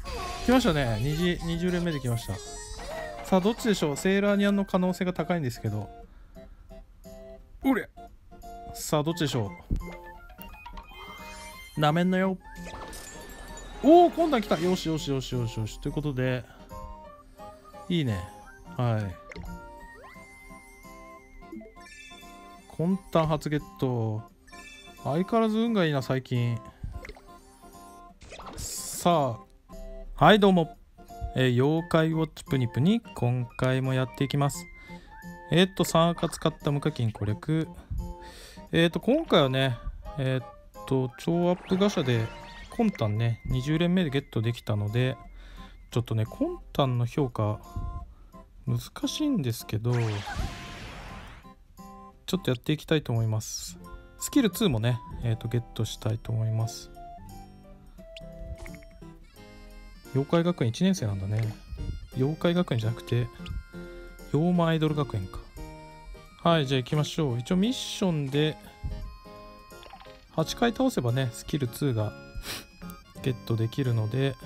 来ましたね。20連目で来ました。さあどっちでしょう。セーラーニャンの可能性が高いんですけど、うれさあどっちでしょう。なめんなよ。おお、今度は来た。よしよしよしよしよし。ということでいいね。はい、魂胆初ゲット。相変わらず運がいいな最近。さあ、はいどうも、妖怪ウォッチプニプニ、今回もやっていきます。3赤使った無課金攻略。今回はね、超アップガシャで魂胆ね、20連目でゲットできたので、ちょっとね、魂胆の評価難しいんですけど、ちょっとやっていきたいと思います。スキル2もね、ゲットしたいと思います。妖怪学園1年生なんだね。妖怪学園じゃなくて妖魔アイドル学園か。はい、じゃあ行きましょう。一応ミッションで8回倒せばね、スキル2がゲットできるので、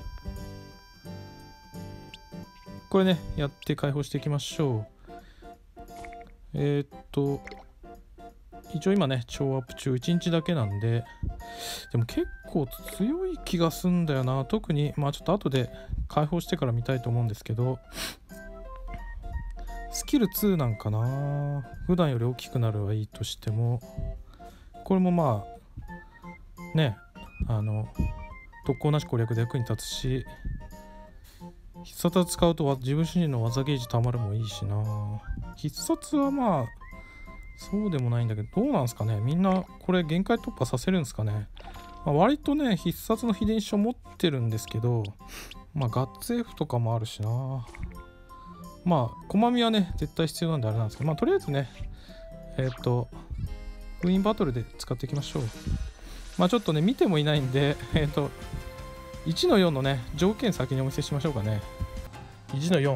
これねやって解放していきましょう。一応今ね超アップ中1日だけなんで、でも結構強い気がすんだよな。特にまあちょっと後で解放してから見たいと思うんですけど、スキル2なんかな。普段より大きくなるはいいとしても、これもまあね、特攻なし攻略で役に立つし、必殺使うと自分自身の技ゲージたまるもいいしな。必殺はまあそうでもないんだけど、どうなんすかね。みんなこれ限界突破させるんですかね。まあ、割とね必殺の秘伝書持ってるんですけど、まあガッツ F とかもあるしな。まあ駒見はね絶対必要なんであれなんですけど、まあとりあえずね封印バトルで使っていきましょう。まあちょっとね見てもいないんで1の4のね条件先にお見せしましょうかね。1の4、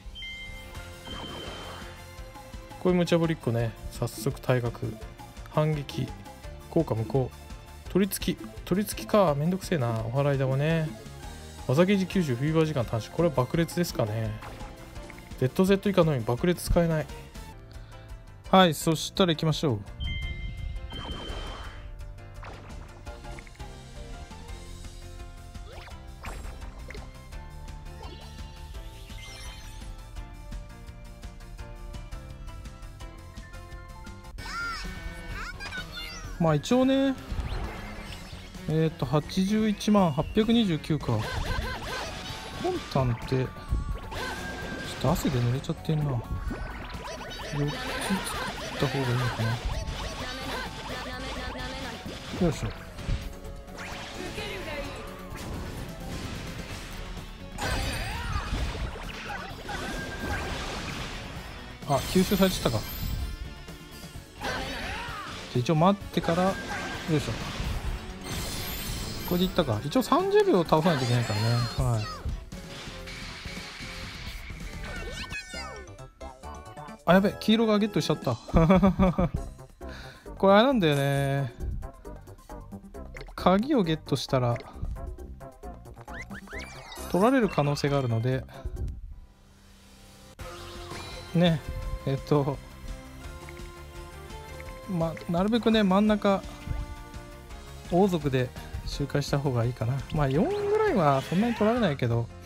こういう無茶ぶりっ子ね。早速退学、反撃、効果無効、取り付きか。めんどくせえな。お払い玉ね。技ゲージ90、フィーバー時間短縮。これは爆裂ですかね。ZZ 以下のみ爆裂使えない。はい、そしたら行きましょう。まあ一応ね81万829か。魂胆ってちょっと汗で濡れちゃってんな。4つ作った方がいいのかな。よいしょ。あ、吸収されちゃったか。一応待ってから、よいしょ。これでいったか。一応30秒倒さないといけないからね。はい。あ、やべ、黄色がゲットしちゃった。これあれなんだよね。鍵をゲットしたら取られる可能性があるのでね、なるべくね真ん中王族で周回した方がいいかな。まあ4ぐらいはそんなに取られないけど、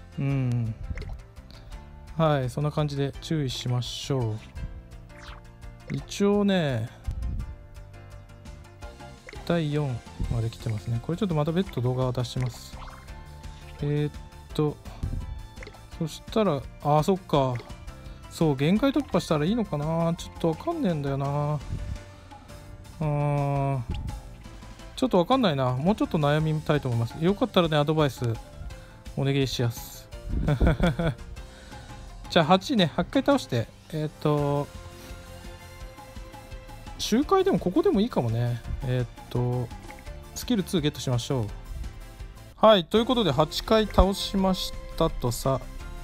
はい、そんな感じで注意しましょう。一応ね第4まで来てますね。これちょっとまた別途動画を出します。そしたらそっか、そう限界突破したらいいのかな。ちょっとわかんねえんだよな。ちょっとわかんないな。もうちょっと悩みたいと思います。よかったらねアドバイスお願いします。じゃあ8ね、8回倒して、周回でもここでもいいかもね。スキル2ゲットしましょう。はい、ということで8回倒しましたとさ。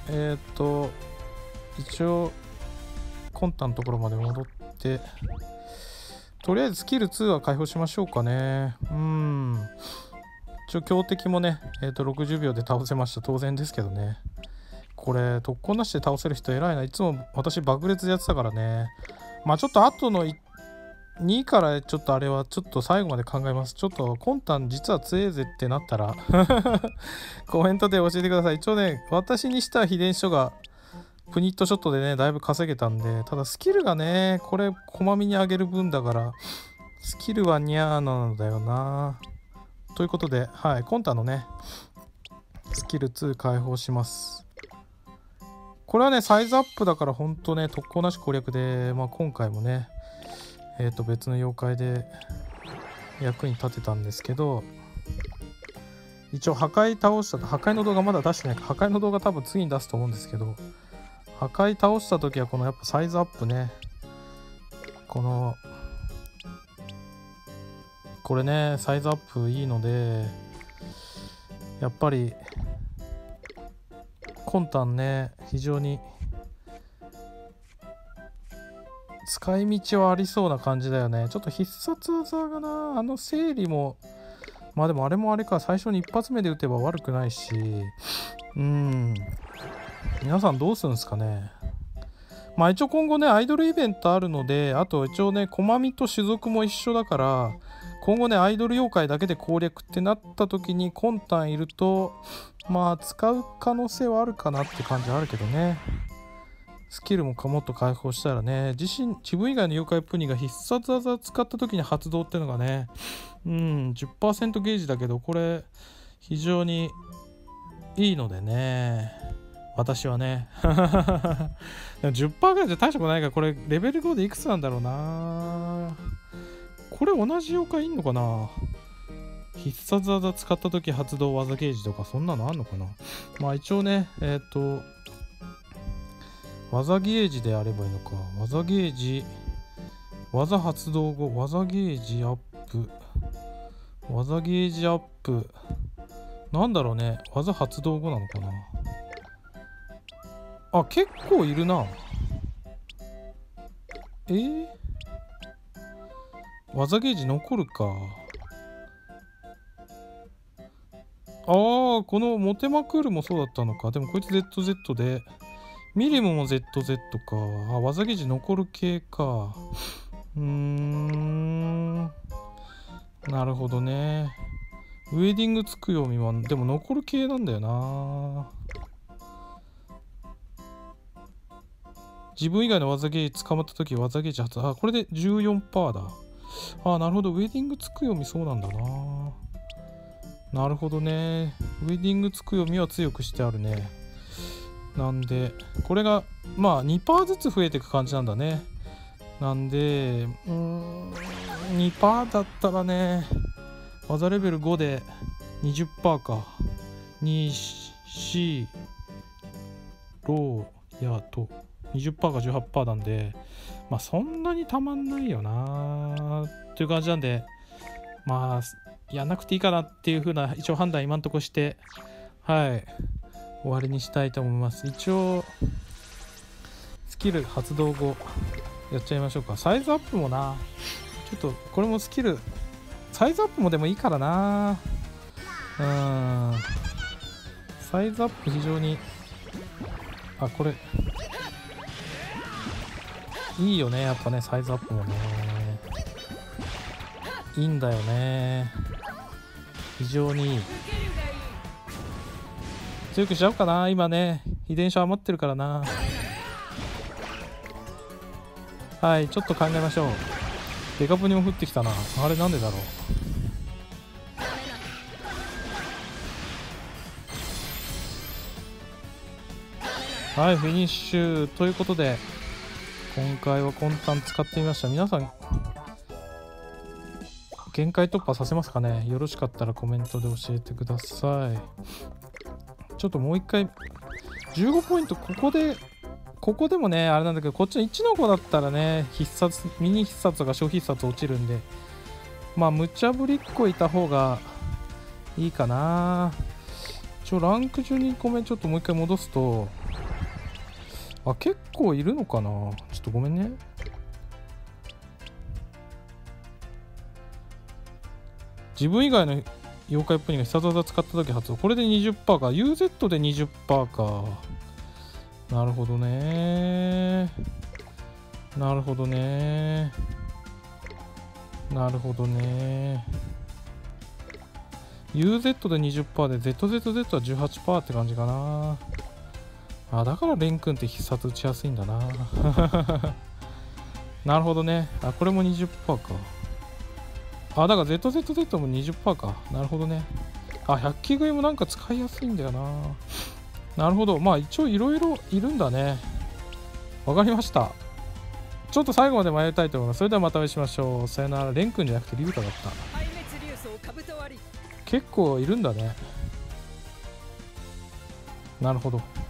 一応魂胆のところまで戻って、とりあえずスキル2は解放しましょうかね。ち一応強敵もね、60秒で倒せました。当然ですけどね。これ特攻なしで倒せる人偉いな。いつも私爆裂でやってたからね。まあちょっと後の2からちょっとあれはちょっと最後まで考えます。ちょっと魂胆実は強えぜってなったらコメントで教えてください。一応ね、私にしたら秘伝書がプニットショットでねだいぶ稼げたんで、ただスキルがねこれ駒身に上げる分だからスキルはニャーなんだよな。ということで、はい、魂胆のねスキル2解放します。これはねサイズアップだからほんとね特攻なし攻略で、まあ、今回もね別の妖怪で役に立てたんですけど、一応破壊倒した破壊の動画まだ出してないか、破壊の動画多分次に出すと思うんですけど、破壊倒した時はこのやっぱサイズアップね、これねサイズアップいいので、やっぱり魂胆ね非常に使い道はありそうな感じだよね。ちょっと必殺技がな、整理もまあでもあれもあれか、最初に一発目で打てば悪くないし、皆さんどうするんですかね。まあ一応今後ねアイドルイベントあるので、あと一応ね駒見と種族も一緒だから、今後ねアイドル妖怪だけで攻略ってなった時に魂胆いるとまあ使う可能性はあるかなって感じはあるけどね。スキルももっと解放したらね、自分以外の妖怪プニが必殺技を使った時に発動っていうのがね、10% ゲージだけどこれ非常にいいのでね、私はね10% ぐらいじゃ大したことないから、これレベル5でいくつなんだろうな。これ同じ妖怪いんのかな。必殺技使った時発動技ゲージとかそんなのあんのかな。まあ一応ね技ゲージであればいいのか。技ゲージ、技発動後、技ゲージアップ、技ゲージアップ、なんだろうね、技発動後なのかな。あ、結構いるな。技ゲージ残るか。このモテマクールもそうだったのか。でもこいつ ZZ で、ミリムも ZZ か。技ゲージ残る系か。なるほどね。ウェディングつくよみは、でも残る系なんだよな。自分以外の技ゲージ捕まった時技ゲージ発動。これで 14% だ。なるほど。ウェディングつくよみそうなんだな。なるほどね。ウェディングつくよみは強くしてあるね。なんでこれがまあ 2% ずつ増えていく感じなんだね。なんで2% だったらね、技レベル5で 20% か。2、4、6やと 20% か 18% なんで、まあそんなにたまんないよなっていう感じなんで、まあやんなくていいかなっていう風な一応判断今んとこして、はい終わりにしたいと思います。一応スキル発動後やっちゃいましょうか。サイズアップもな、ちょっとこれもスキルサイズアップもでもいいからな。サイズアップ非常にこれいいよね、やっぱね。サイズアップもねいいんだよね。非常にいい。強くしちゃおうかな。今ね遺伝子余ってるからな。はい、ちょっと考えましょう。デカプニも降ってきたな。あれなんでだろう。はい、フィニッシュということで今回は魂胆使ってみました。皆さん限界突破させますかね。よろしかったらコメントで教えてください。ちょっともう一回15ポイントここでもねあれなんだけど、こっちの1の5だったらねミニ必殺が小必殺落ちるんで、まあ無茶ぶりっこいた方がいいかな。ランク12個目ちょっともう一回戻すと、結構いるのかな。ちょっとごめんね。自分以外の妖怪っぽいが必殺技使った時発動。これで 20% か。UZ で 20% か。なるほどね。なるほどね。なるほどね。UZ で 20% で ZZZ は 18% って感じかな。あ、だからレン君って必殺打ちやすいんだな。なるほどね。あ、これも 20% か。あ、だから ZZZ も 20% か。なるほどね。あ、100機食いもなんか使いやすいんだよな。なるほど。まあ一応いろいろいるんだね。わかりました。ちょっと最後まで参りたいと思います。それではまたお会いしましょう。さよなら。レン君じゃなくてリュウタだった。結構いるんだね。なるほど。